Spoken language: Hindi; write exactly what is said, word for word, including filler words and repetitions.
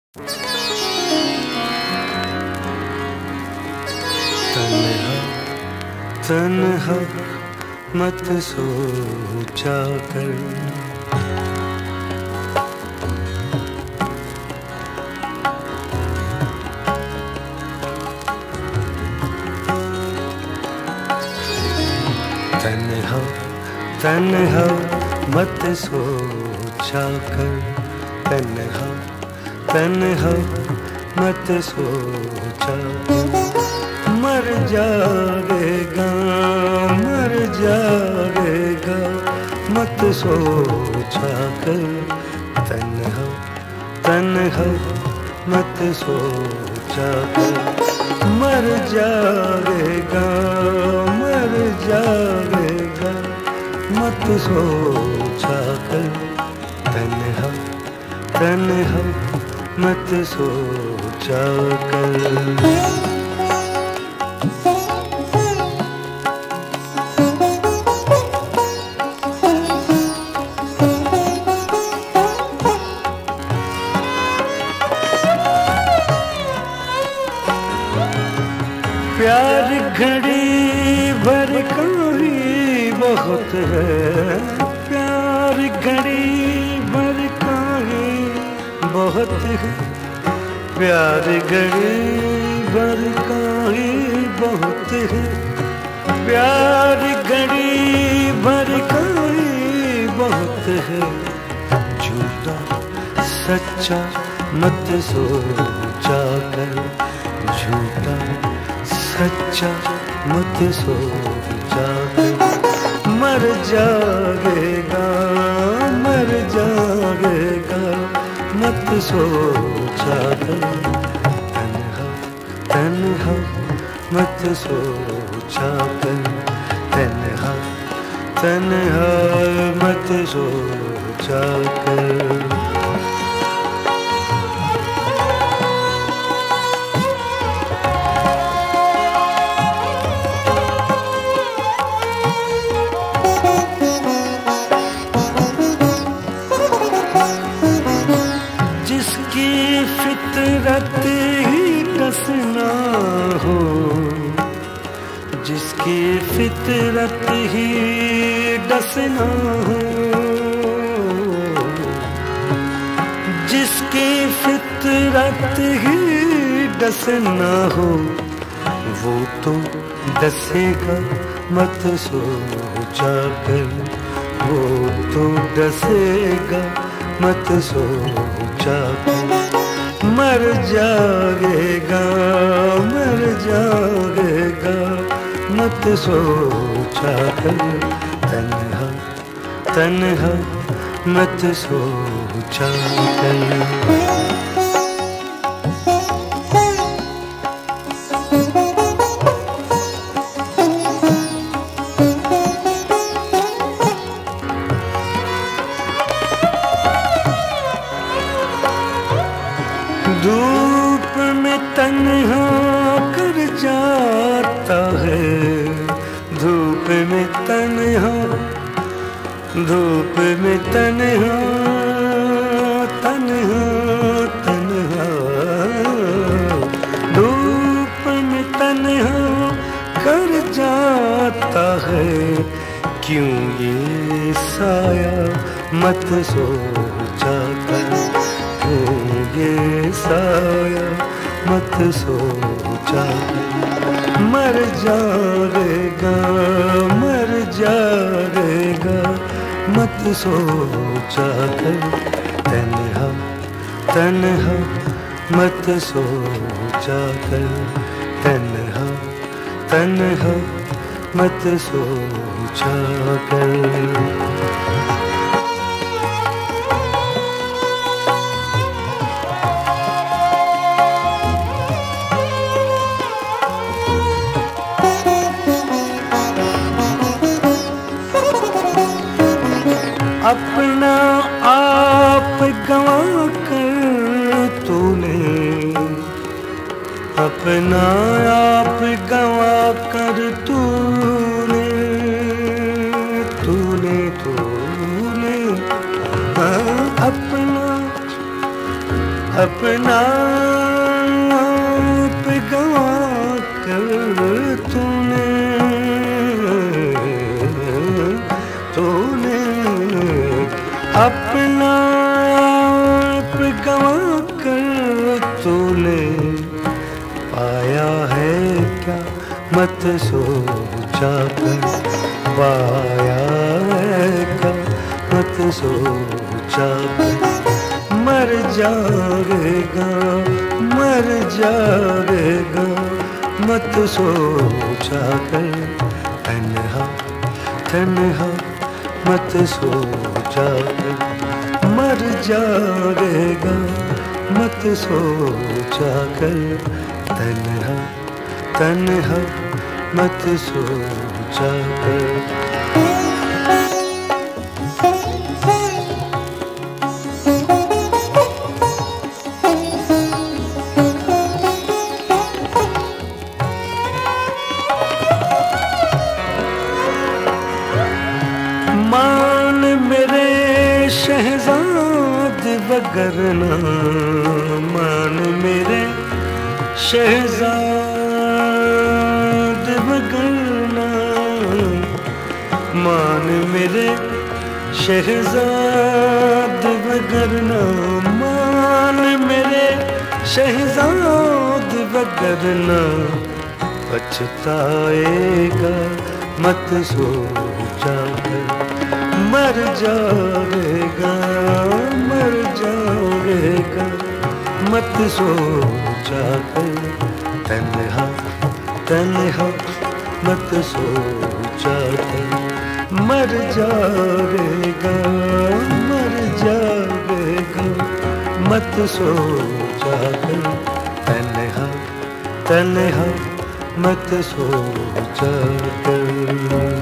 तन्हा तन्हा मत सोचा कर, तन्हा तन्हा मत सोचा कर, तन्हा तन्हा मत सोचा कर। मर जाएगा मर जाएगा मत सोचा कर, तन्हा तन्हा मत सोचा कर। मर जाएगा मर जाएगा मत सोचा कर, तन्हा तन्हा मत सोचा कर। प्यार घड़ी भर का ही बहुत है, प्यार घड़ी भर का ही बहुत है, प्यार घड़ी भर का ही बहुत है, प्यार घड़ी भर का ही बहुत है। झूठा सच्चा मत सोचा कर, झूठा सच्चा मत सोचा कर। मर जाएगा मर जाएगा मत सोचा कर, तन्हा तन्हा मत सोचा कर, तन्हा तन्हा मत सोचा कर। फितरत ही डसना हो, जिसकी फितरत ही डसना हो, जिसकी फितरत ही डसना हो, वो तो डसेगा मत सोचा कर, वो तो डसेगा मत सोचा कर। मर जाएगा मर जाएगा मत सोचा कर, तन्हा तन्हा मत सोचा कर। धूप में तन्हा कर जाता है, धूप में तन्हा धूप में तन्हा तन्हा तन्हा धूप में तन्हा कर जाता है। क्यों ये साया मत सोचा कर, ये साया मत सोचा कर। मर जाएगा मर जाएगा मत सोचा कर, तन्हा तन्हा मत सोचा कर, तन्हा तन्हा मत सोचा कर। अपना आप गंवा कर तूने, अपना आप गंवा कर तूने, तूने तूने अपना अपना आप गवा कर तूने तूने अपना आप गवा कर तूने पाया है क्या मत सोचा कर पाया है क्या मत सोचा कर मर जाएगा मर जाएगा मत सोचा कर तन्हा तन्हा मत सोचा कर मर जाएगा मत सोचा कर तन्हा तन्हा मत सोचा कर। मान मेरे शहजाद वगरना मान मेरे शहजाद वगरना मान मेरे शहजाद वगरना मान मेरे शहजाद वगरना पछताएगा मत सोचा कर मर जाएगा मर जाएगा मत सोचा कर तन्हा तन्हा मत सोचा कर मर जाएगा मर जाएगा मत सोचा कर तन्हा तन्हा मत सोचा कर।